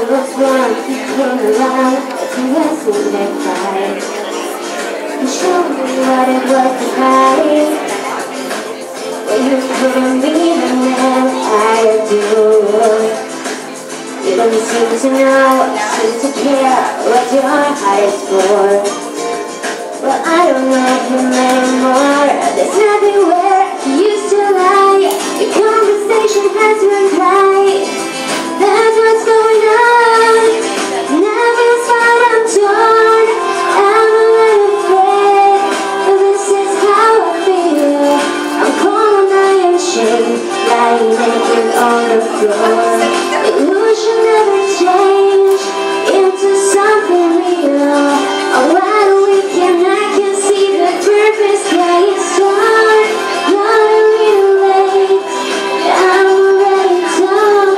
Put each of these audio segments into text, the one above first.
was one who came around to rescue their pride. You showed me what it was to hide. Well, you couldn't be the man I adore. You don't seem to know, seem to care what your heart is for. Well, I don't know him anymore. There's nothing where he used to lie. Your conversation has run dry. That's what's going on. Never thought I'm torn. I'm a little afraid, but this is how I feel. I'm cold and I am ashamed, lying naked on the floor. Illusion never changed into something real. A wide awake and I can see the purpose getting strong. You're a little late, I'm already done.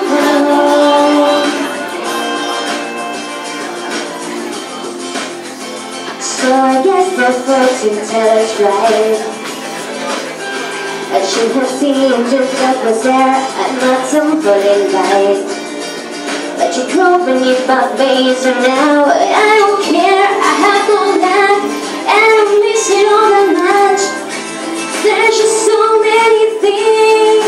So I guess the fortune teller's right. I should have seen just what was there and not some floating light. But you called when you bought me, so now I don't care. I have gone back and I'm missing all that much. There's just so many things